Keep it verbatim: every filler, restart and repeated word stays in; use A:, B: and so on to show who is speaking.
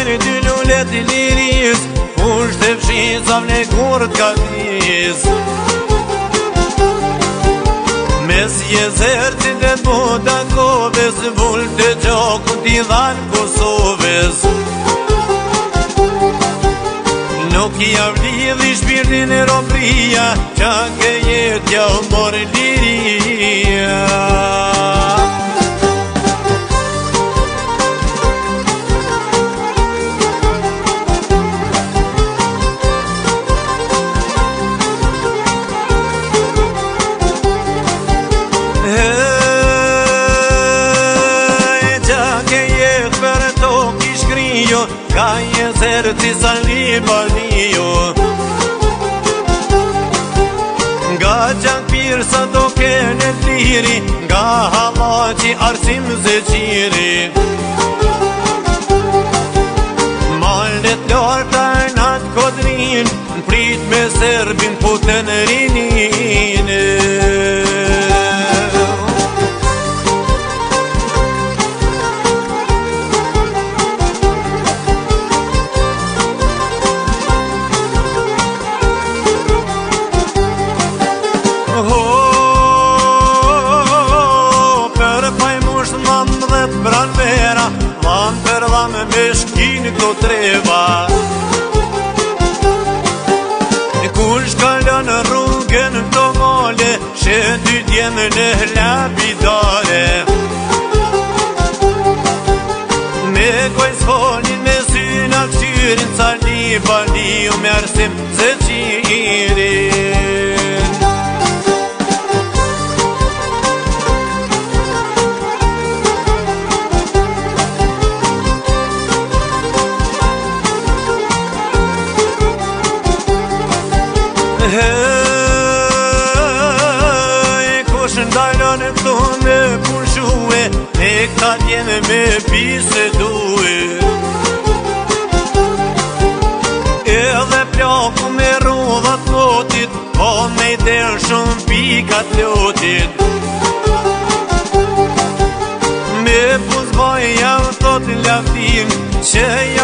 A: shkojnë dy lullet i liris, kushte fshica vle kur t'katiz. Mes jezercit e Budakovës, vull të gjokun t'i dhanë Kosovës. Nuk i avlidhi shpirtin e robria, qa ke jetja u morë liria. Ka jezerci sa Libanio, nga gjanë pirë sa do kene t'liri, nga halaci Arsim Zeqiri. Malet larta nat kodrin, n'prit me Serbin putën rinin. Vam për vam me shkin këto treba, kur shkallon rrugën këto male, shet dy djemë në lapidare. Me kojnë s'folin me syna këqyrin, ca Libaniu me Arsim Zeqirin. Kush ndajlon këtu me pushue, e këta djeme me bisedue. Edhe plaku me rudhat motit, po me i der shumë pikat lotit. Me puzboj jam thot laftim, që